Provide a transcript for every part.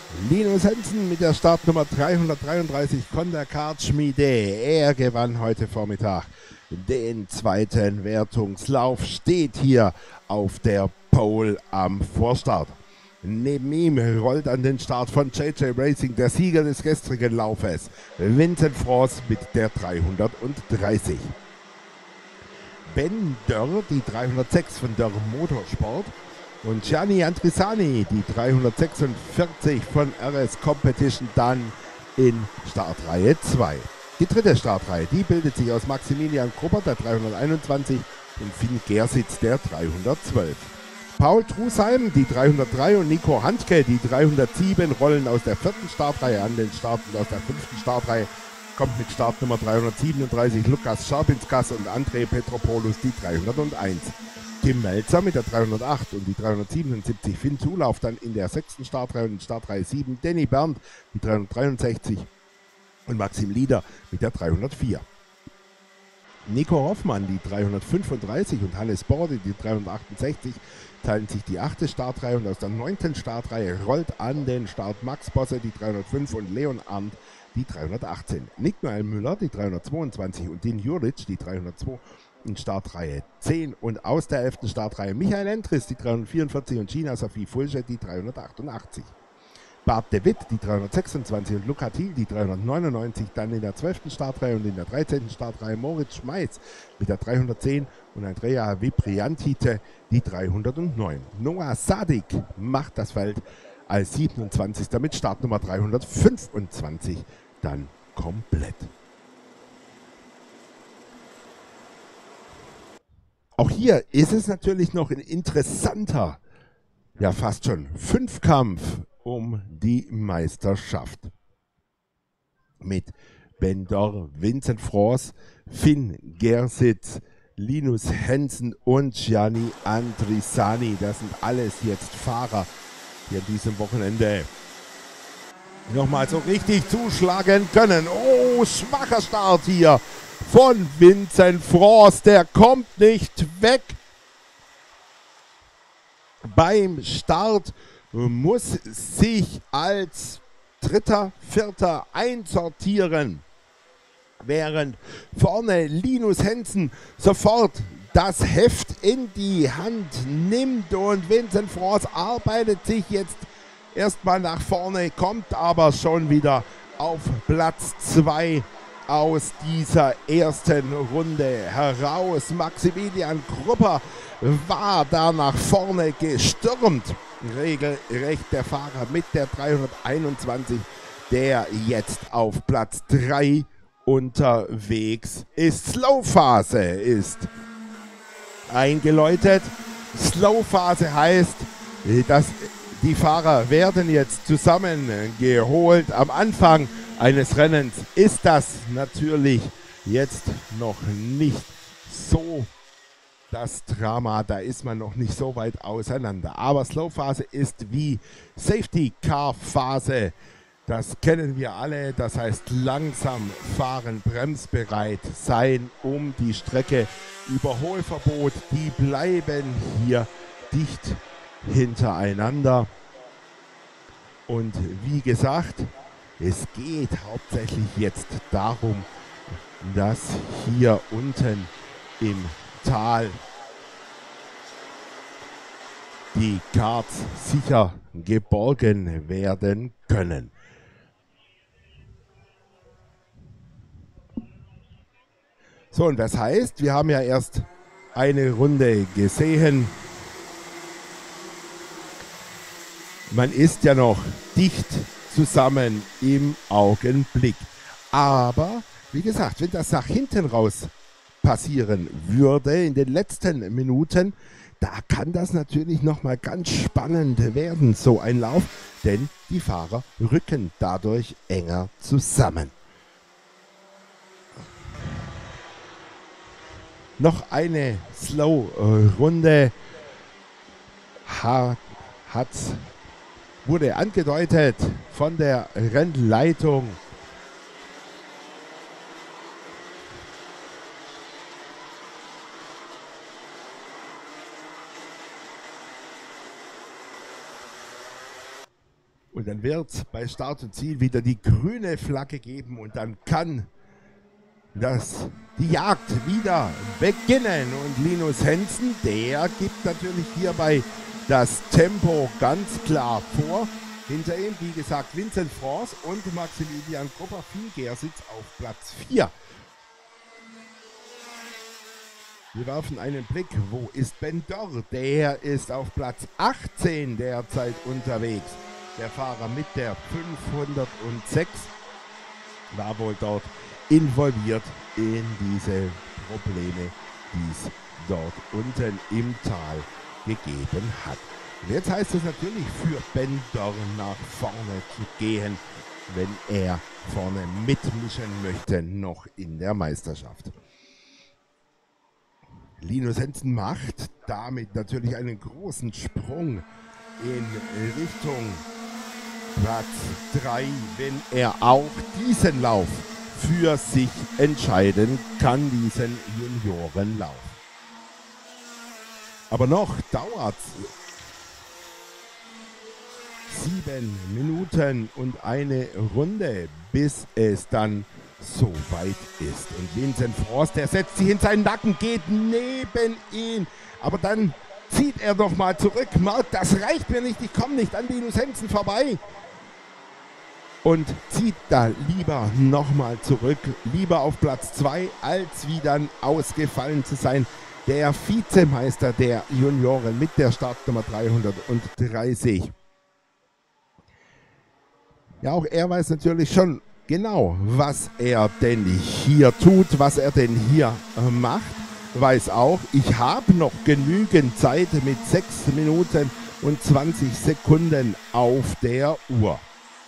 Linus Hensen mit der Startnummer 333 von der Kartschmiede. Er gewann heute Vormittag den zweiten Wertungslauf, steht hier auf der Pole am Vorstart. Neben ihm rollt an den Start von JJ Racing der Sieger des gestrigen Laufes, Vincent Frost mit der 330. Ben Dörr, die 306 von Dörr Motorsport, und Gianni Antrisani, die 346 von RS Competition, dann in Startreihe 2. Die dritte Startreihe, die bildet sich aus Maximilian Gruppert, der 321, und Finn Gersitz, der 312. Paul Trusheim, die 303, und Nico Handke, die 307, rollen aus der vierten Startreihe an den Start, und aus der fünften Startreihe kommt mit Startnummer 337 Lukas Scharpinskas und André Petropoulos, die 301. Tim Melzer mit der 308 und die 377, Finn Zulauf dann in der sechsten Startreihe und in Startreihe 7, Danny Berndt, die 363 und Maxim Lieder mit der 304. Nico Hoffmann, die 335, und Hannes Borde, die 368, teilen sich die 8. Startreihe, und aus der 9. Startreihe rollt an den Start Max Bosse, die 305, und Leon Arndt, die 318. Nick Noel Müller, die 322, und Din Juric, die 302, in Startreihe 10, und aus der 11. Startreihe Michael Entris, die 344, und Gina Sophie Fulge, die 388. Bart de Witt, die 326, und Luca Thiel, die 399, dann in der 12. Startreihe, und in der 13. Startreihe Moritz Schmeiß mit der 310 und Andrea Vipriantite, die 309. Noah Sadik macht das Feld als 27. mit Startnummer 325 dann komplett. Auch hier ist es natürlich noch ein interessanter, ja fast schon Fünfkampf um die Meisterschaft. Mit Ben Dörr, Vincent Frost, Finn Gersitz, Linus Hensen und Gianni Antrisani. Das sind alles jetzt Fahrer, die an diesem Wochenende nochmal so richtig zuschlagen können. Oh, schwacher Start hier von Vincent Frost. Der kommt nicht weg. Beim Start muss sich als Dritter, Vierter einsortieren, während vorne Linus Hensen sofort das Heft in die Hand nimmt, und Vincent Frost arbeitet sich jetzt erstmal nach vorne, kommt aber schon wieder auf Platz 2 aus dieser ersten Runde heraus. Maximilian Grupper war da nach vorne gestürmt. Regelrecht der Fahrer mit der 321, der jetzt auf Platz 3 unterwegs ist. Slowphase ist eingeläutet. Slowphase heißt, dass die Fahrer werden jetzt zusammengeholt. Am Anfang eines Rennens ist das natürlich jetzt noch nicht so das Drama, da ist man noch nicht so weit auseinander. Aber Slowphase ist wie Safety Car Phase. Das kennen wir alle. Das heißt langsam fahren, bremsbereit sein um die Strecke. Überholverbot, die bleiben hier dicht hintereinander. Und wie gesagt, es geht hauptsächlich jetzt darum, dass hier unten im Tal die Karts sicher geborgen werden können. So, und das heißt, wir haben ja erst eine Runde gesehen. Man ist ja noch dicht zusammen im Augenblick. Aber, wie gesagt, wenn das nach hinten raus passieren würde in den letzten Minuten, da kann das natürlich nochmal ganz spannend werden, so ein Lauf, denn die Fahrer rücken dadurch enger zusammen. Noch eine Slow-Runde wurde angedeutet von der Rennleitung. Und Und dann wird es bei Start und Ziel wieder die grüne Flagge geben und dann kann die Jagd wieder beginnen. Und Linus Hensen, der gibt natürlich hierbei das Tempo ganz klar vor. Hinter ihm, wie gesagt, Vincent France und Maximilian Krupper-Fielger sitzt auf Platz 4. Wir werfen einen Blick, wo ist Ben Dörr? Der ist auf Platz 18 derzeit unterwegs. Der Fahrer mit der 506 war wohl dort involviert in diese Probleme, die es dort unten im Tal gegeben hat. Und jetzt heißt es natürlich für Ben Dörr nach vorne zu gehen, wenn er vorne mitmischen möchte, noch in der Meisterschaft. Linus Hensen macht damit natürlich einen großen Sprung in Richtung Platz 3, wenn er auch diesen Lauf für sich entscheiden kann, diesen Juniorenlauf. Aber noch dauert es 7 Minuten und eine Runde, bis es dann so weit ist. Und Vincent Frost, der setzt sich in seinen Nacken, geht neben ihn. Aber dann zieht er doch mal zurück. Merkt, das reicht mir nicht, ich komme nicht an Linus Hensen vorbei. Und zieht da lieber nochmal zurück. Lieber auf Platz 2, als wie dann ausgefallen zu sein. Der Vizemeister der Junioren mit der Startnummer 330. Ja, auch er weiß natürlich schon genau, was er denn hier tut, was er denn hier macht. Weiß auch, ich habe noch genügend Zeit mit 6 Minuten und 20 Sekunden auf der Uhr.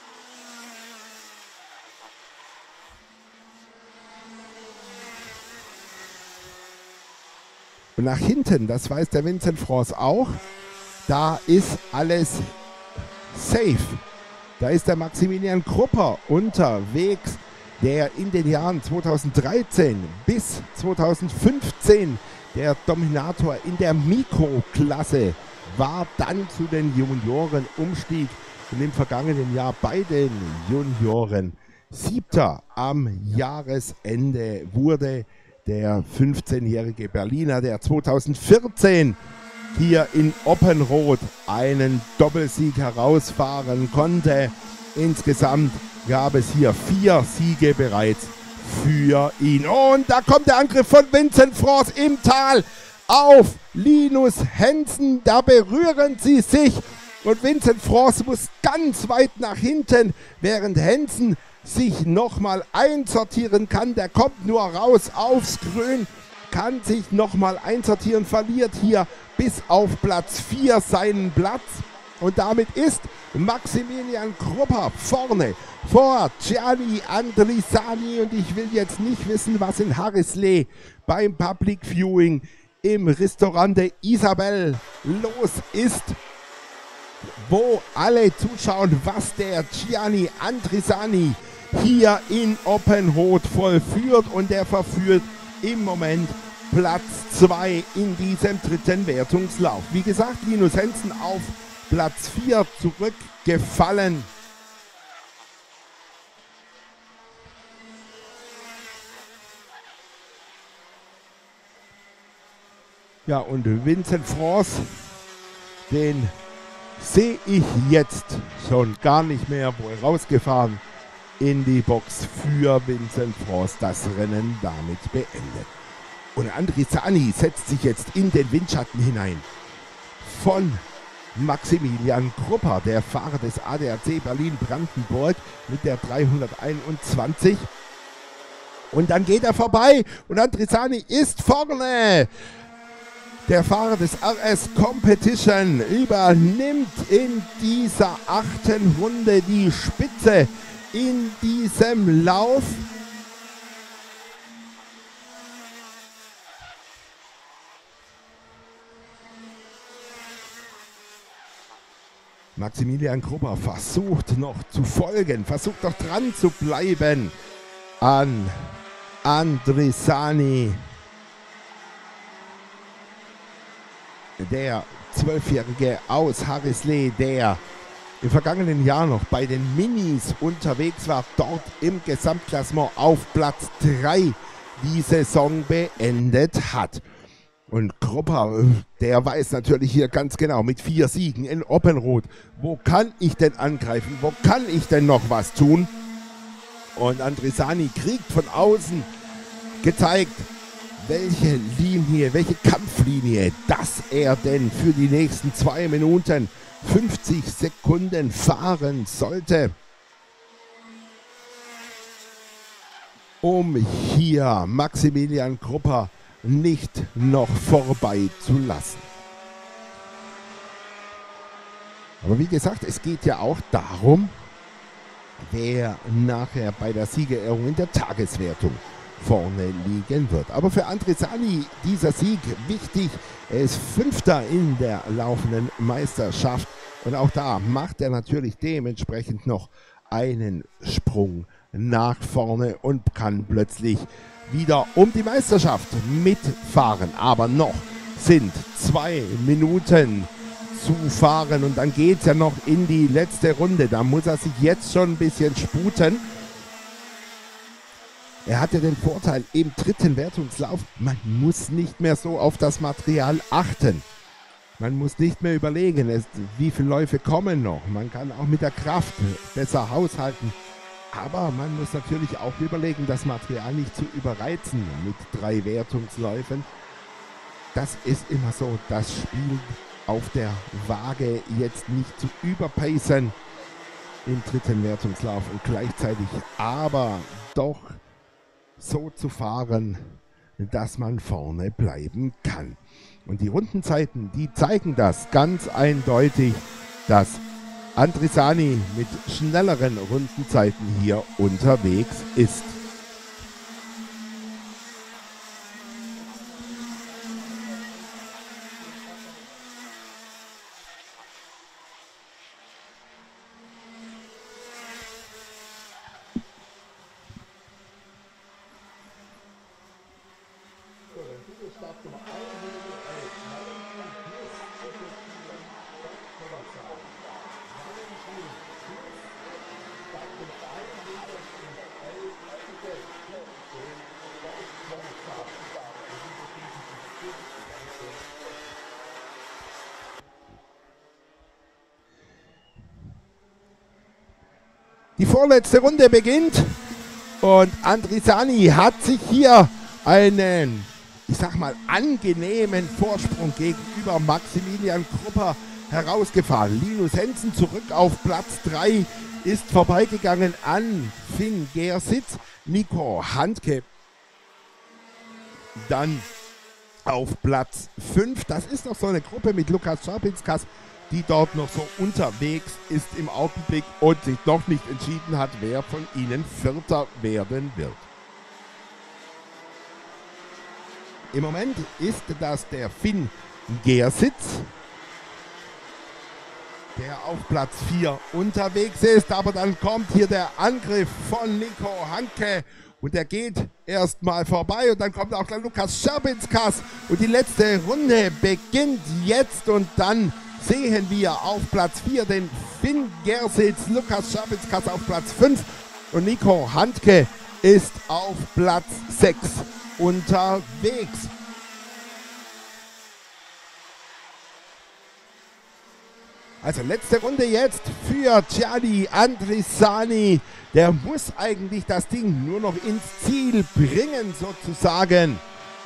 Und nach hinten, das weiß der Vincent France auch, da ist alles safe. Da ist der Maximilian Krupper unterwegs, der in den Jahren 2013 bis 2015 der Dominator in der Mikroklasse war, dann zu den Junioren umstieg und im vergangenen Jahr bei den Junioren 7. am Jahresende wurde. Der 15-jährige Berliner, der 2014 hier in Oppenroth einen Doppelsieg herausfahren konnte. Insgesamt gab es hier 4 Siege bereits für ihn. Und da kommt der Angriff von Vincent France im Tal auf Linus Hensen. Da berühren sie sich und Vincent France muss ganz weit nach hinten, während Hensen sich nochmal einsortieren kann. Der kommt nur raus aufs Grün, kann sich nochmal einsortieren, verliert hier bis auf Platz 4 seinen Platz. Und damit ist Maximilian Krupper vorne vor Gianni Andrisani. Und ich will jetzt nicht wissen, was in Harrisley beim Public Viewing im Restaurante Isabel los ist, wo alle zuschauen, was der Gianni Andrisani hier in Oppenroth vollführt. Und er verführt im Moment Platz 2 in diesem dritten Wertungslauf. Wie gesagt, Linus Hensen auf Platz 4 zurückgefallen. Ja, und Vincent France, den sehe ich jetzt schon gar nicht mehr, wohl rausgefahren in die Box für Vincent France, das Rennen damit beendet. Und Andrisani setzt sich jetzt in den Windschatten hinein von Maximilian Krupper, der Fahrer des ADAC Berlin-Brandenburg mit der 321. Und dann geht er vorbei und Andrisani ist vorne. Der Fahrer des RS Competition übernimmt in dieser 8. Runde die Spitze in diesem Lauf. Maximilian Krupper versucht noch zu folgen, versucht noch dran zu bleiben an Andrisani. Der 12-Jährige aus Harrisley, der im vergangenen Jahr noch bei den Minis unterwegs war, dort im Gesamtklassement auf Platz 3 die Saison beendet hat. Und Krupper, der weiß natürlich hier ganz genau, mit 4 Siegen in Oppenrot, wo kann ich denn angreifen, wo kann ich denn noch was tun? Und Andrisani kriegt von außen gezeigt, welche Linie, welche Kampflinie, dass er denn für die nächsten 2 Minuten 50 Sekunden fahren sollte, um hier Maximilian Krupper nicht noch vorbei zu lassen. Aber wie gesagt, es geht ja auch darum, wer nachher bei der Siegerehrung in der Tageswertung vorne liegen wird. Aber für Andrisani dieser Sieg wichtig. Er ist 5. in der laufenden Meisterschaft und auch da macht er natürlich dementsprechend noch einen Sprung nach vorne und kann plötzlich wieder um die Meisterschaft mitfahren. Aber noch sind 2 Minuten zu fahren und dann geht es ja noch in die letzte Runde. Da muss er sich jetzt schon ein bisschen sputen. Er hatte den Vorteil im 3. Wertungslauf, man muss nicht mehr so auf das Material achten. Man muss nicht mehr überlegen, wie viele Läufe kommen noch. Man kann auch mit der Kraft besser haushalten. Aber man muss natürlich auch überlegen, das Material nicht zu überreizen mit 3 Wertungsläufen. Das ist immer so, das Spiel auf der Waage jetzt nicht zu überpacen im 3. Wertungslauf und gleichzeitig aber doch so zu fahren, dass man vorne bleiben kann. Und die Rundenzeiten, die zeigen das ganz eindeutig, dass Andrisani mit schnelleren Rundenzeiten hier unterwegs ist. Die vorletzte Runde beginnt und Andrisani hat sich hier einen, ich sag mal, angenehmen Vorsprung gegenüber Maximilian Krupper herausgefahren. Linus Hensen zurück auf Platz 3 ist vorbeigegangen an Finn Gersitz, Nico Handke dann auf Platz 5. Das ist noch so eine Gruppe mit Lukas Schapinskas, die dort noch so unterwegs ist im Augenblick und sich noch nicht entschieden hat, wer von ihnen Vierter werden wird. Im Moment ist das der Finn Gersitz, der auf Platz 4 unterwegs ist, aber dann kommt hier der Angriff von Nico Handke und der geht erstmal vorbei und dann kommt auch der Lukas Scherbinskas und die letzte Runde beginnt jetzt und dann sehen wir auf Platz 4 den Finn Gersitz, Lukas Scherbinskas auf Platz 5 und Nico Handke ist auf Platz 6 unterwegs. Also letzte Runde jetzt für Gianni Andrisani. Der muss eigentlich das Ding nur noch ins Ziel bringen sozusagen.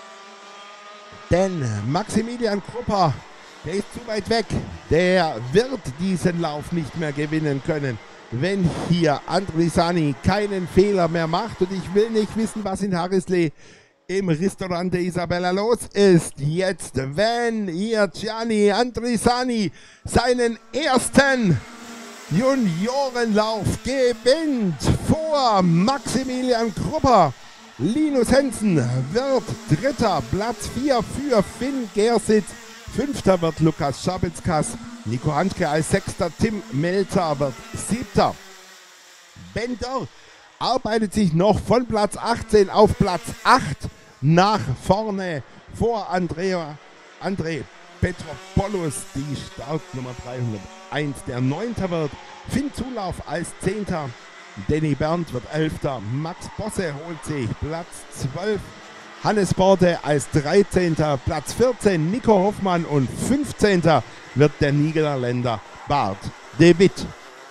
Denn Maximilian Krupper, der ist zu weit weg. Der wird diesen Lauf nicht mehr gewinnen können, wenn hier Andrisani keinen Fehler mehr macht. Und ich will nicht wissen, was in Harrisley im Restaurant der Isabella los ist. Jetzt, wenn hier Gianni Andrisani seinen ersten Juniorenlauf gewinnt vor Maximilian Krupper. Linus Hensen wird Dritter, Platz 4 für Finn Gersitz. 5. wird Lukas Schabinskas, Nico Handke als 6. Tim Melzer wird 7. Bender arbeitet sich noch von Platz 18 auf Platz 8 nach vorne vor André Petropoulos, die Startnummer 1, der 9. wird. Finn Zulauf als 10. Danny Berndt wird 11. Max Bosse holt sich Platz 12. Hannes Borte als 13. Platz 14. Nico Hoffmann und 15. wird der Niederländer Bart de Wit.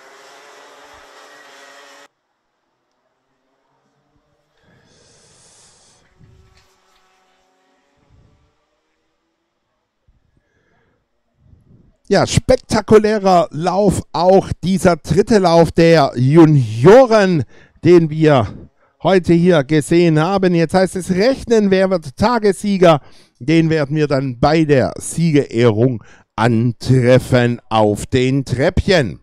Ja, spektakulärer Lauf, auch dieser dritte Lauf der Junioren, den wir heute hier gesehen haben. Jetzt heißt es rechnen, wer wird Tagessieger. Den werden wir dann bei der Siegerehrung antreffen auf den Treppchen.